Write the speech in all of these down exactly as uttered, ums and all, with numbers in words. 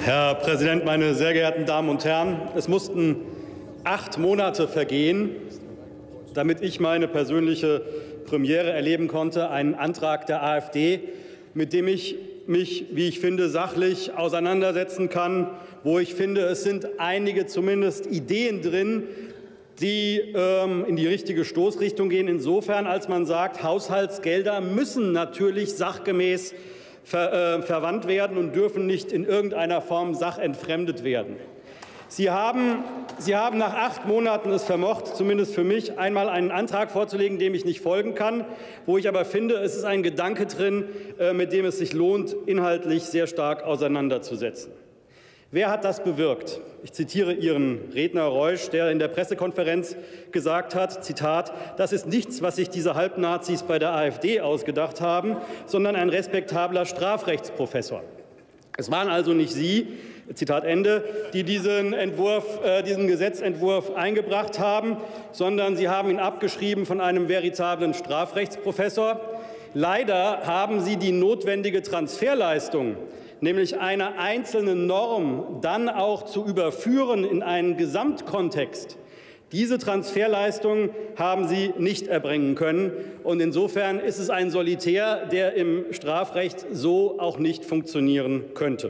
Herr Präsident, meine sehr geehrten Damen und Herren! Es mussten acht Monate vergehen, damit ich meine persönliche Premiere erleben konnte, einen Antrag der AfD, mit dem ich mich, wie ich finde, sachlich auseinandersetzen kann, wo ich finde, es sind einige zumindest Ideen drin, die ähm, in die richtige Stoßrichtung gehen, insofern, als man sagt, Haushaltsgelder müssen natürlich sachgemäß ver, äh, verwandt werden und dürfen nicht in irgendeiner Form sachentfremdet werden. Sie haben, Sie haben nach acht Monaten es vermocht, zumindest für mich, einmal einen Antrag vorzulegen, dem ich nicht folgen kann, wo ich aber finde, es ist ein Gedanke drin, äh, mit dem es sich lohnt, inhaltlich sehr stark auseinanderzusetzen. Wer hat das bewirkt? Ich zitiere Ihren Redner Reusch, der in der Pressekonferenz gesagt hat, Zitat, das ist nichts, was sich diese Halbnazis bei der AfD ausgedacht haben, sondern ein respektabler Strafrechtsprofessor. Es waren also nicht Sie, Zitat Ende, die diesen Entwurf, äh, diesen Gesetzentwurf eingebracht haben, sondern Sie haben ihn abgeschrieben von einem veritablen Strafrechtsprofessor. Leider haben Sie die notwendige Transferleistung, nämlich eine einzelne Norm dann auch zu überführen in einen Gesamtkontext. Diese Transferleistung haben Sie nicht erbringen können. Und insofern ist es ein Solitär, der im Strafrecht so auch nicht funktionieren könnte.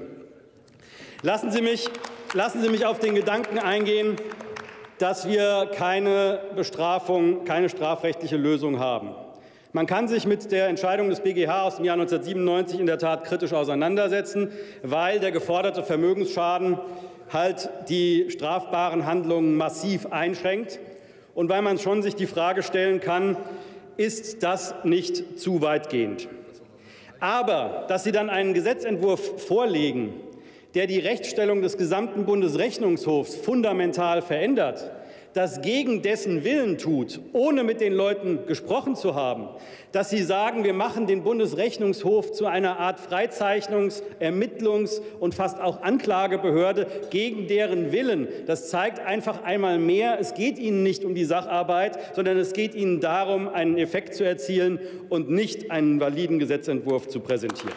Lassen Sie mich, lassen Sie mich auf den Gedanken eingehen, dass wir keine Bestrafung, keine strafrechtliche Lösung haben. Man kann sich mit der Entscheidung des B G H aus dem Jahr neunzehnhundertsiebenundneunzig in der Tat kritisch auseinandersetzen, weil der geforderte Vermögensschaden halt die strafbaren Handlungen massiv einschränkt und weil man schon sich die Frage stellen kann, ist das nicht zu weitgehend? Aber dass Sie dann einen Gesetzentwurf vorlegen, der die Rechtsstellung des gesamten Bundesrechnungshofs fundamental verändert, das gegen dessen Willen tut, ohne mit den Leuten gesprochen zu haben, dass Sie sagen, wir machen den Bundesrechnungshof zu einer Art Freizeichnungs-, Ermittlungs- und fast auch Anklagebehörde gegen deren Willen. Das zeigt einfach einmal mehr, es geht Ihnen nicht um die Sacharbeit, sondern es geht Ihnen darum, einen Effekt zu erzielen und nicht einen validen Gesetzentwurf zu präsentieren.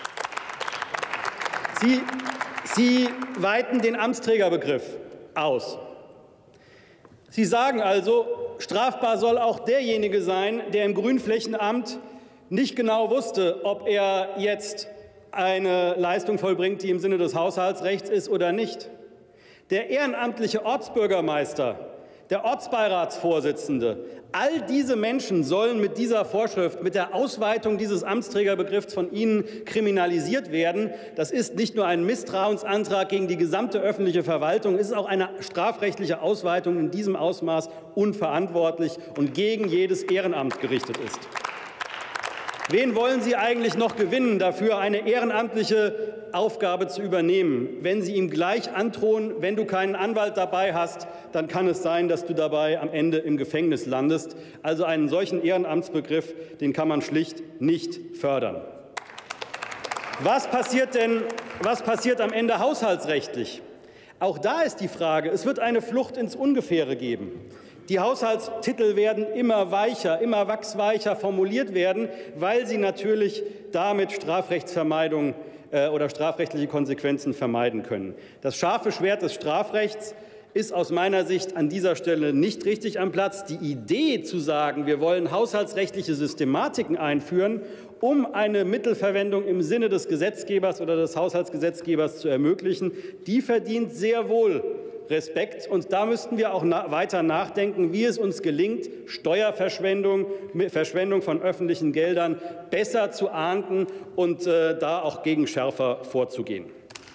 Sie, Sie weiten den Amtsträgerbegriff aus. Sie sagen also, strafbar soll auch derjenige sein, der im Grünflächenamt nicht genau wusste, ob er jetzt eine Leistung vollbringt, die im Sinne des Haushaltsrechts ist oder nicht. Der ehrenamtliche Ortsbürgermeister, der Ortsbeiratsvorsitzende, all diese Menschen sollen mit dieser Vorschrift, mit der Ausweitung dieses Amtsträgerbegriffs von Ihnen kriminalisiert werden. Das ist nicht nur ein Misstrauensantrag gegen die gesamte öffentliche Verwaltung, es ist auch eine strafrechtliche Ausweitung in diesem Ausmaß unverantwortlich und gegen jedes Ehrenamt gerichtet ist. Wen wollen Sie eigentlich noch gewinnen, dafür eine ehrenamtliche Aufgabe zu übernehmen? Wenn Sie ihm gleich androhen, wenn du keinen Anwalt dabei hast, dann kann es sein, dass du dabei am Ende im Gefängnis landest. Also einen solchen Ehrenamtsbegriff, den kann man schlicht nicht fördern. Was passiert denn, was passiert am Ende haushaltsrechtlich? Auch da ist die Frage, es wird eine Flucht ins Ungefähre geben. Die Haushaltstitel werden immer weicher, immer wachsweicher formuliert werden, weil sie natürlich damit Strafrechtsvermeidung äh, oder strafrechtliche Konsequenzen vermeiden können. Das scharfe Schwert des Strafrechts ist aus meiner Sicht an dieser Stelle nicht richtig am Platz. Die Idee zu sagen, wir wollen haushaltsrechtliche Systematiken einführen, um eine Mittelverwendung im Sinne des Gesetzgebers oder des Haushaltsgesetzgebers zu ermöglichen, die verdient sehr wohl Respekt. Und da müssten wir auch na- weiter nachdenken, wie es uns gelingt, Steuerverschwendung, Verschwendung von öffentlichen Geldern besser zu ahnden und äh, da auch gegen schärfer vorzugehen.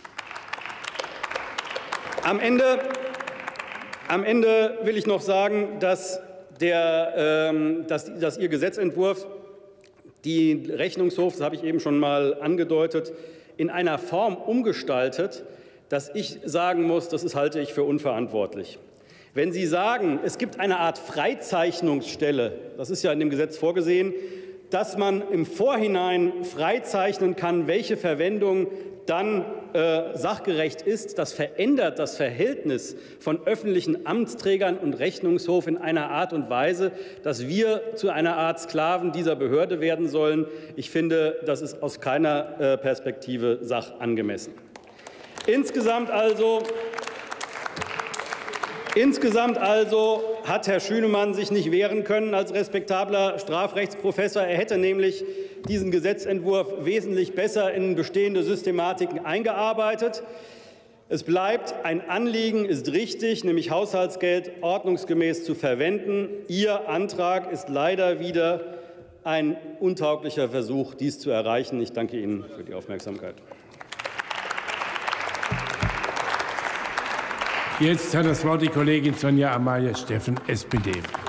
Am Ende, am Ende will ich noch sagen, dass, der, ähm, dass, dass Ihr Gesetzentwurf die Rechnungshof, das habe ich eben schon mal angedeutet, in einer Form umgestaltet, dass ich sagen muss, das ist, halte ich für unverantwortlich. Wenn Sie sagen, es gibt eine Art Freizeichnungsstelle, das ist ja in dem Gesetz vorgesehen, dass man im Vorhinein freizeichnen kann, welche Verwendung dann äh, sachgerecht ist, das verändert das Verhältnis von öffentlichen Amtsträgern und Rechnungshof in einer Art und Weise, dass wir zu einer Art Sklaven dieser Behörde werden sollen. Ich finde, das ist aus keiner äh, Perspektive sachangemessen. Insgesamt also, insgesamt also hat Herr Schünemann sich nicht wehren können als respektabler Strafrechtsprofessor. Er hätte nämlich diesen Gesetzentwurf wesentlich besser in bestehende Systematiken eingearbeitet. Es bleibt, ein Anliegen ist richtig, nämlich Haushaltsgeld ordnungsgemäß zu verwenden. Ihr Antrag ist leider wieder ein untauglicher Versuch, dies zu erreichen. Ich danke Ihnen für die Aufmerksamkeit. Jetzt hat das Wort die Kollegin Sonja Amalia Steffen, S P D.